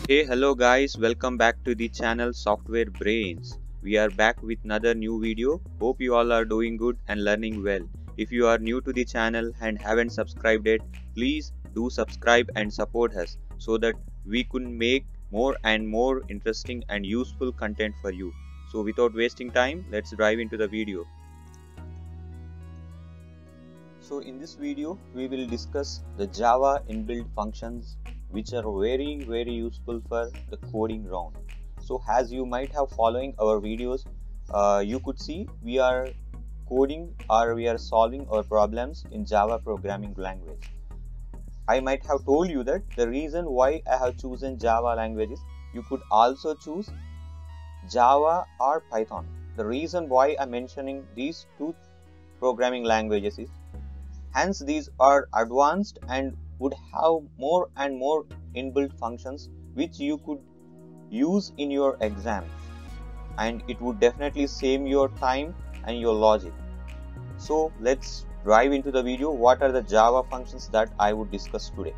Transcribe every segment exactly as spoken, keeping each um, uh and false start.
Hey, hello guys, welcome back to the channel Software Brains. We are back with another new video. Hope you all are doing good and learning well. If you are new to the channel and haven't subscribed yet, please do subscribe and support us so that we can make more and more interesting and useful content for you. So without wasting time, let's dive into the video. So in this video, we will discuss the Java inbuilt functions which are very very useful for the coding round. So as you might have following our videos, uh, you could see we are coding or we are solving our problems in Java programming language. I might have told you that the reason why I have chosen Java language is you could also choose Java or Python. The reason why I'm mentioning these two programming languages is hence these are advanced and would have more and more inbuilt functions which you could use in your exams, and it would definitely save your time and your logic. So let's dive into the video. What are the Java functions that I would discuss today?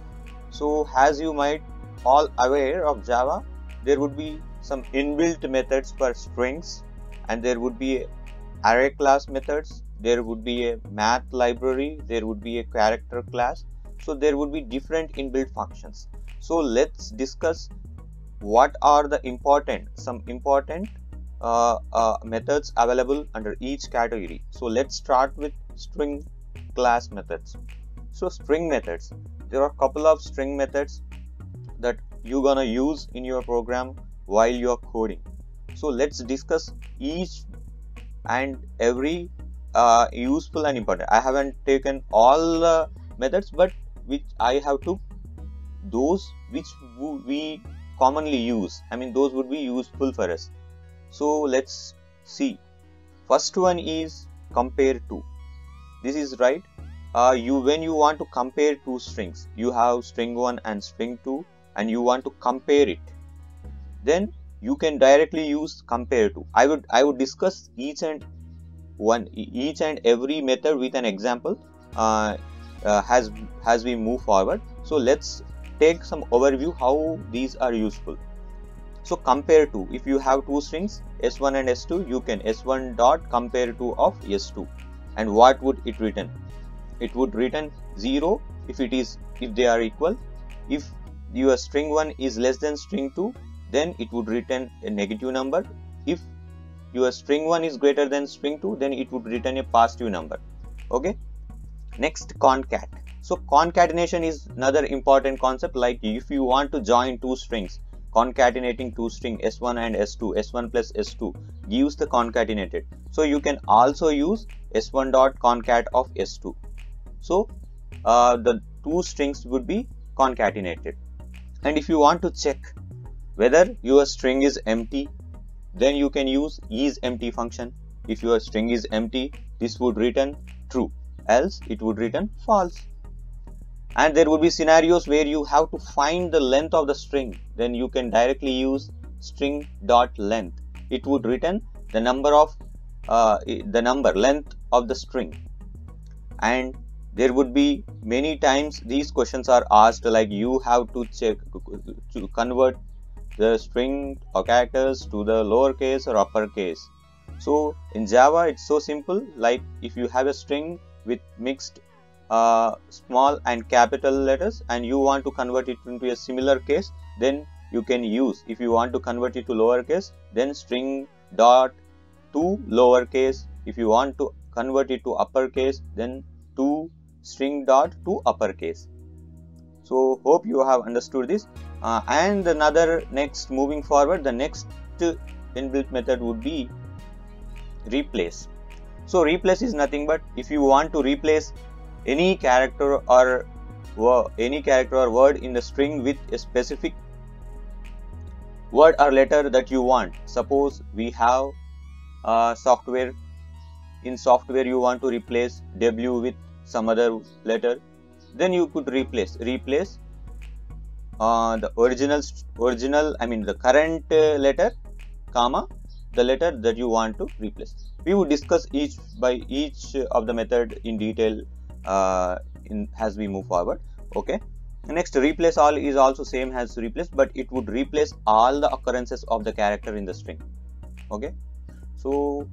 So as you might all aware of Java, there would be some inbuilt methods for strings, and there would be array class methods, there would be a math library, there would be a character class. So there would be different inbuilt functions. So let's discuss what are the important some important uh, uh, methods available under each category. So let's start with string class methods. So string methods, there are a couple of string methods that you're gonna use in your program while you're coding. So let's discuss each and every uh, useful and important. I haven't taken all the methods, but which I have took those which we commonly use. I mean those would be useful for us. So let's see. First one is compare to. This is right. Uh, you when you want to compare two strings, you have string one and string two, and you want to compare it, then you can directly use compare to. I would I would discuss each and one each and every method with an example uh, uh, as as we move forward. So let's take some overview how these are useful. So compare to, if you have two strings s one and s two, you can s one dot compare to of s two, and what would it return? It would return zero if it is if they are equal. If your string one is less than string two, then it would return a negative number. If your string one is greater than string two, then it would return a positive number. Okay. Next, concat. So concatenation is another important concept. Like if you want to join two strings, concatenating two strings s one and s two, s one plus s two gives the concatenated. So you can also use s one dot concat of s two. So uh, the two strings would be concatenated. And if you want to check whether your string is empty, then you can use isEmpty function. If your string is empty, this would return true, else it would return false. And there would be scenarios where you have to find the length of the string, then you can directly use string dot length. It would return the number of uh, the number length of the string. And there would be many times these questions are asked, like you have to check to convert the string or characters to the lowercase or uppercase. So in Java it's so simple. Like if you have a string with mixed uh, small and capital letters and you want to convert it into a similar case, then you can use, if you want to convert it to lowercase, then string dot to lowercase. If you want to convert it to uppercase, then to string dot to uppercase. So hope you have understood this. Uh, and another next moving forward, the next inbuilt method would be replace. So replace is nothing but if you want to replace any character or any character or word in the string with a specific word or letter that you want. Suppose we have uh, software. In software you want to replace W with some other letter, then you could replace replace uh, the original original I mean the current uh, letter comma the letter that you want to replace. We would discuss each by each of the method in detail uh, in as we move forward. Okay. Next, replace all is also same as replace, but it would replace all the occurrences of the character in the string. Okay, so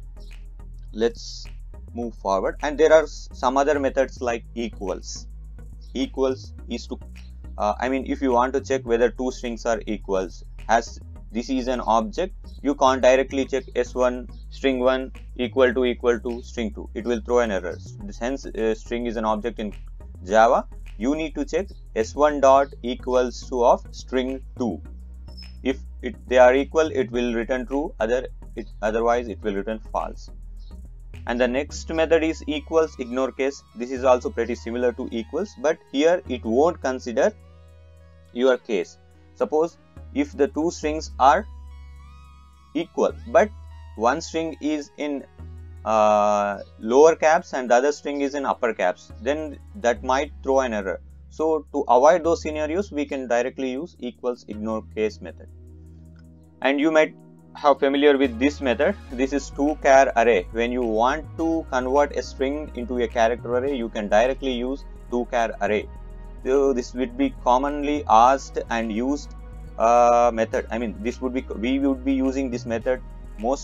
let's move forward. And there are some other methods like equals. Equals is to uh, I mean, if you want to check whether two strings are equals, as this is an object, you can't directly check s one string one equal to equal to string two. It will throw an error. Hence, uh, string is an object in Java. You need to check s one dot equals to of string two. If it, they are equal, it will return true. Other, it, otherwise, it will return false. And the next method is equals ignore case. This is also pretty similar to equals, but here it won't consider your case. Suppose if the two strings are equal, but one string is in uh, lower caps and the other string is in upper caps, then that might throw an error. So to avoid those scenarios, we can directly use equals ignore case method. And you might have familiar with this method. This is two char array. When you want to convert a string into a character array, you can directly use two char array. So this would be commonly asked and used uh, method. I mean, this would be we would be using this method most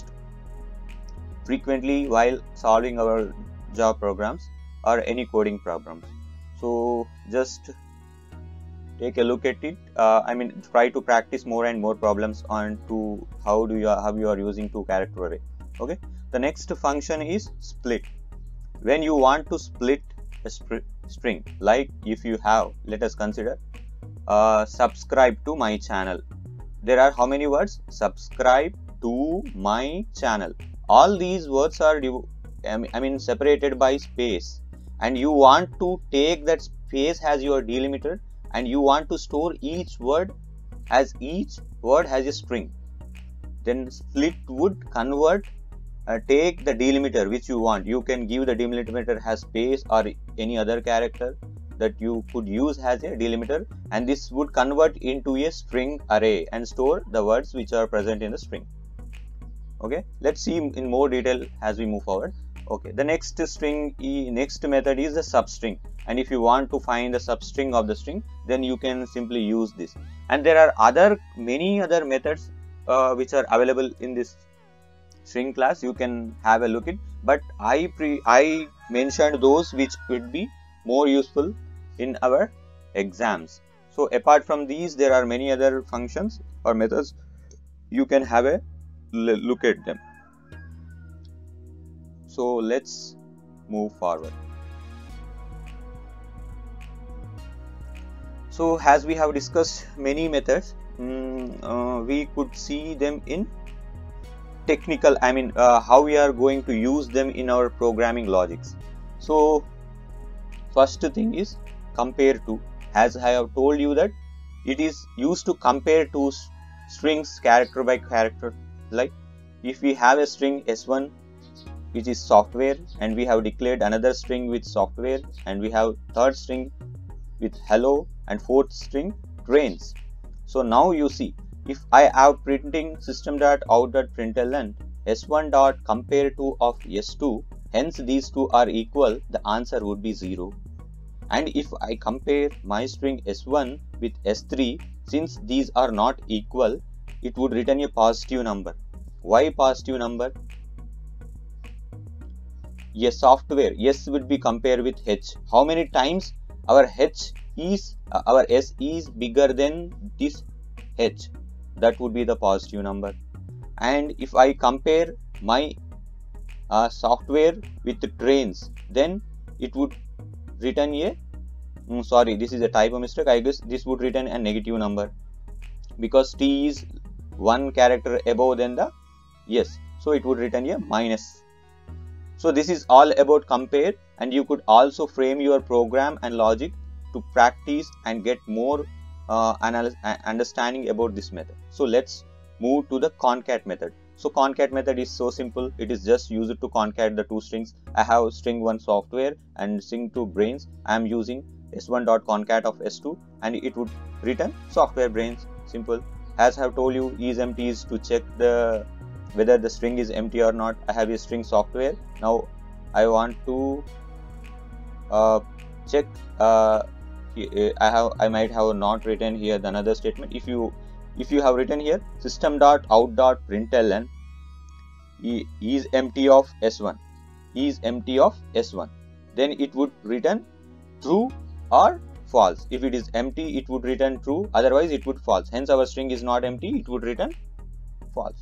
frequently while solving our Java programs or any coding programs. So just take a look at it. Uh, I mean, try to practice more and more problems on to how do you how you are using two character array. Okay. The next function is split. When you want to split a string, like if you have, let us consider, uh, subscribe to my channel. There are how many words? Subscribe to my channel. All these words are, I mean, separated by space, and you want to take that space as your delimiter, and you want to store each word as each word has a string. Then split would convert, uh, take the delimiter which you want. You can give the delimiter as space or any other character that you could use as a delimiter, and this would convert into a string array and store the words which are present in the string. Okay, let's see in more detail as we move forward. Okay, the next string, next method is the substring, and if you want to find the substring of the string, then you can simply use this. And there are other many other methods uh, which are available in this string class. You can have a look at, but I pre I mentioned those which would be more useful in our exams. So apart from these, there are many other functions or methods. You can have a look at them. So let's move forward. So as we have discussed many methods, um, uh, we could see them in technical, I mean uh, how we are going to use them in our programming logics. So first thing is compare to. As I have told you that it is used to compare two strings character by character. Like if we have a string s one which is software, and we have declared another string with software, and we have third string with hello, and fourth string trains. So now you see, if I have printing system.out.println s one dot compare to of s two, hence these two are equal, the answer would be zero. And if I compare my string s one with s three, since these are not equal, it would return a positive number. Why positive number? Yes, software, yes would be compared with h. How many times our h is, uh, our s is bigger than this h? That would be the positive number. And if I compare my uh, software with the trains, then it would return a, mm, sorry, this is a typo mistake. I guess this would return a negative number, because t is one character above than the yes, so it would return a minus. So this is all about compare, and you could also frame your program and logic to practice and get more uh, understanding about this method. So let's move to the concat method. So concat method is so simple. It is just used to concat the two strings. I have string one software and string two brains. I am using s one dot concat of s two, and it would return software brains. Simple. As I have told you, isEmpty is to check the whether the string is empty or not. I have a string software. Now I want to uh, check uh, uh, I have I might have not written here the another statement. If you if you have written here system dot out dot println is empty of S one, is empty of S one, then it would return true or false. If it is empty, it would return true, otherwise it would false. Hence our string is not empty, it would return false.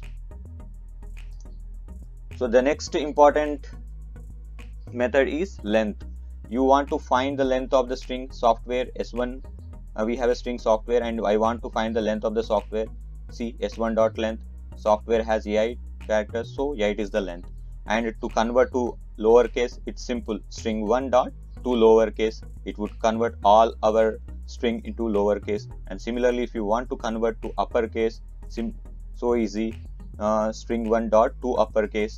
So the next important method is length. You want to find the length of the string software S one. Uh, we have a string software and I want to find the length of the software. See, S one dot length, software has eight characters, so eight is the length. And to convert to lowercase, it's simple, string one dot to lowercase, it would convert all our string into lowercase. And similarly, if you want to convert to uppercase, sim so easy, uh, string one dot to uppercase.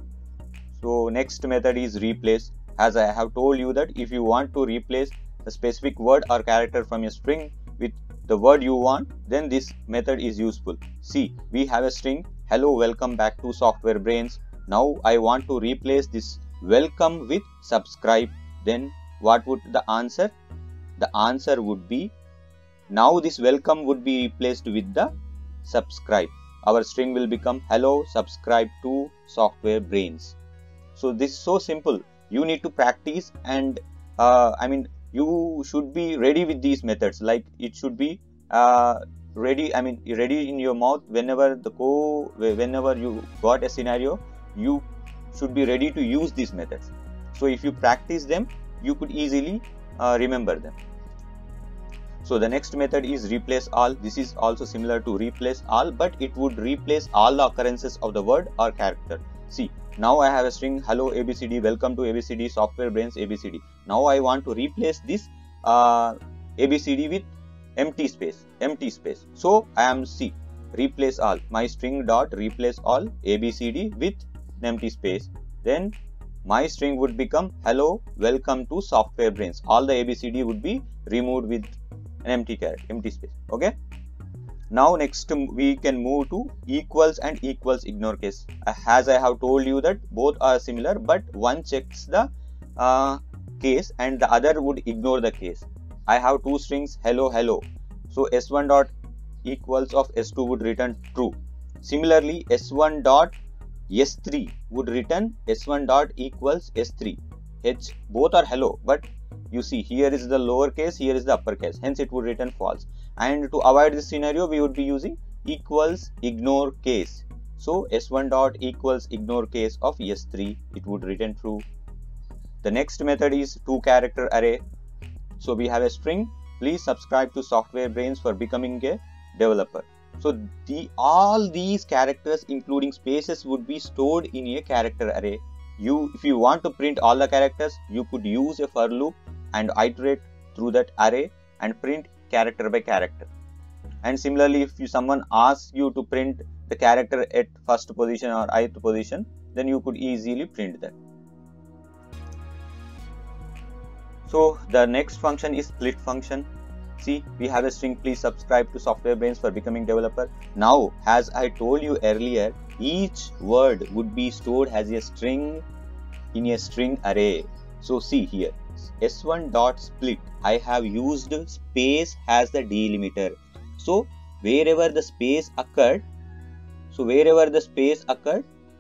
So next method is replace. As I have told you that if you want to replace a specific word or character from a string with the word you want, then this method is useful. See, we have a string, hello, welcome back to Software Brains. Now I want to replace this welcome with subscribe. Then what would the answer? The answer would be, now this welcome would be replaced with the subscribe. Our string will become hello, subscribe to Software Brains. So this is so simple. You need to practice, and uh, I mean you should be ready with these methods. Like it should be uh, ready. I mean ready in your mouth whenever the co whenever you got a scenario, you should be ready to use these methods. So if you practice them, you could easily uh, remember them. So the next method is replace all. This is also similar to replace all, but it would replace all the occurrences of the word or character. See, now I have a string hello A B C D, welcome to A B C D, Software Brains A B C D. Now I want to replace this uh, A B C D with empty space, empty space. So I am C, replace all, my string dot replace all A B C D with empty space. Then my string would become hello, welcome to Software Brains. All the A B C D would be removed with an empty character, empty space. Okay. Now next we can move to equals and equals ignore case. As I have told you that both are similar, but one checks the uh, case and the other would ignore the case. I have two strings hello hello. So S one dot equals of S two would return true. Similarly, S one dot S three would return S one dot equals S three. H both are hello, but you see here is the lower case, here is the upper case, hence it would return false. And to avoid this scenario, we would be using equals ignore case. So S one dot equals ignore case of S three, it would return true. The next method is two character array. So we have a string, please subscribe to Software Brains for becoming a developer. So the all these characters including spaces would be stored in a character array. You, if you want to print all the characters, you could use a for loop and iterate through that array and print character by character. And similarly, if you, someone asks you to print the character at first position or ith position, then you could easily print that. So the next function is split function. See, we have a string, please subscribe to Software Brains for becoming developer. Now, as I told you earlier, each word would be stored as a string in a string array. So see here, S one dot split, I have used space as the delimiter. So wherever the space occurred, so wherever the space occurred,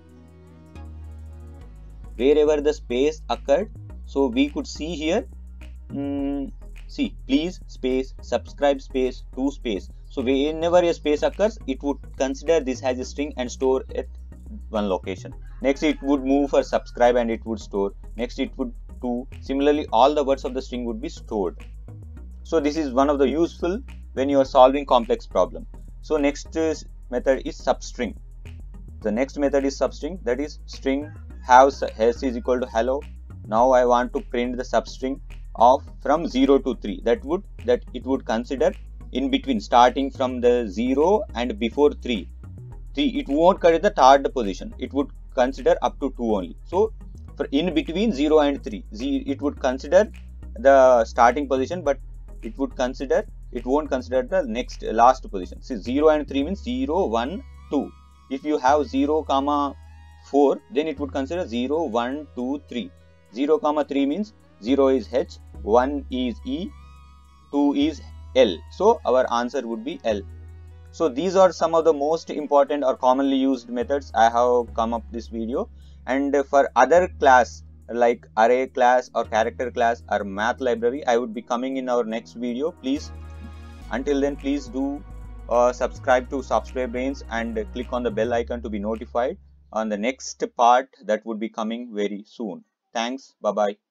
wherever the space occurred, so we could see here, um, see, please space, subscribe space, to space. So whenever a space occurs, it would consider this as a string and store at one location. Next it would move for subscribe and it would store. Next it would to. Similarly, all the words of the string would be stored. So this is one of the useful when you are solving complex problem. So next uh, method is substring. The next method is substring, that is string have s is equal to hello. Now I want to print the substring of from zero to three. That would that it would consider in between, starting from the zero and before three. three it won't consider the third position. It would consider up to two only. So for in between zero and three, it would consider the starting position, but it would consider it won't consider the next last position. See, zero and three means zero, one, two. If you have zero comma four, then it would consider zero, one, two, three. zero comma three means zero is H, one is E, two is L. So our answer would be L. So these are some of the most important or commonly used methods I have come up this video. And for other class like array class or character class or math library, I would be coming in our next video. Please, until then, please do uh, subscribe to Software Brains and click on the bell icon to be notified on the next part that would be coming very soon. Thanks. Bye bye.